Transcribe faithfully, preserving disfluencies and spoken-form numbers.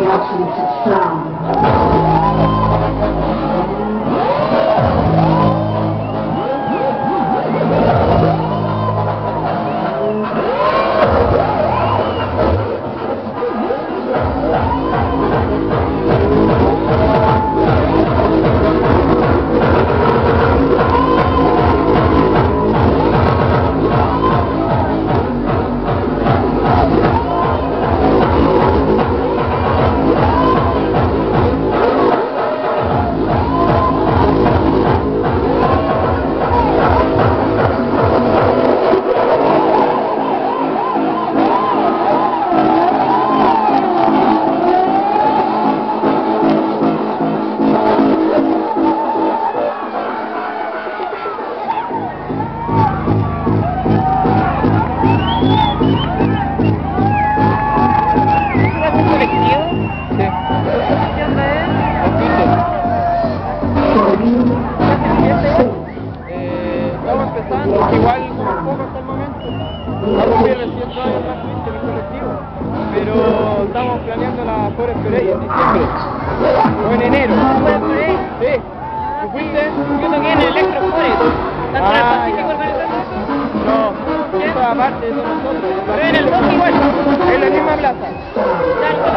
reaction to sound. Igual somos pocos hasta el momento. Va a cumplir recién todavía el más triste en el colectivo. Pero estamos planeando la Forest Parade en diciembre. O en enero. ¿Forest Parade? Sí. ¿Tú fuiste? Yo toqué en el Electro Forest. ¿Tanto en el Ah, Pacífico ya. organizando? No, esa parte de nosotros. Pero en el bosque igual. En la misma plaza. Ya,